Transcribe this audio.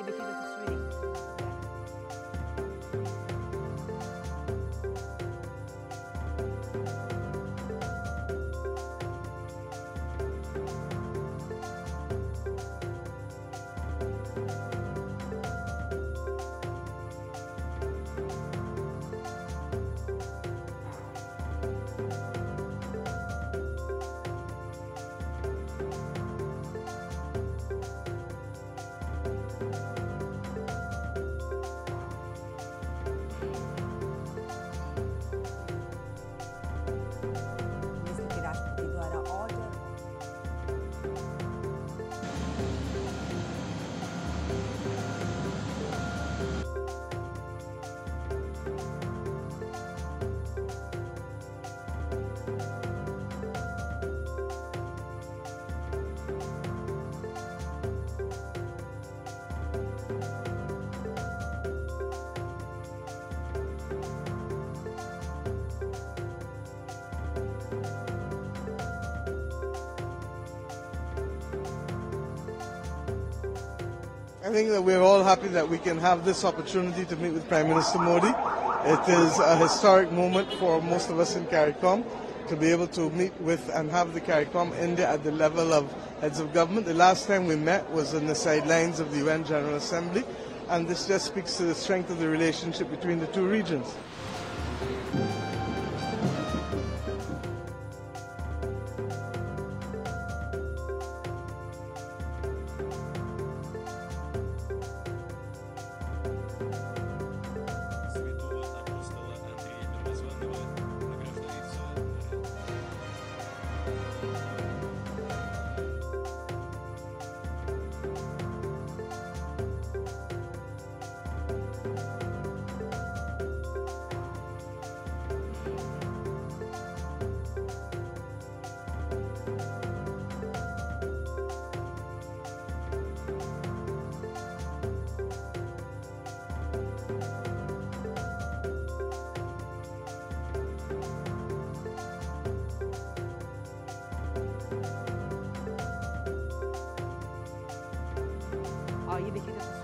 ये देखिएगा तस्वीरें। राष्ट्रपति द्वारा order I think that we're all happy that we can have this opportunity to meet with Prime Minister Modi. It is a historic moment for most of us in CARICOM to be able to meet with and have the CARICOM India at the level of heads of government. The last time we met was on the sidelines of the UN General Assembly, and this just speaks to the strength of the relationship between the two regions. ये देखिएगा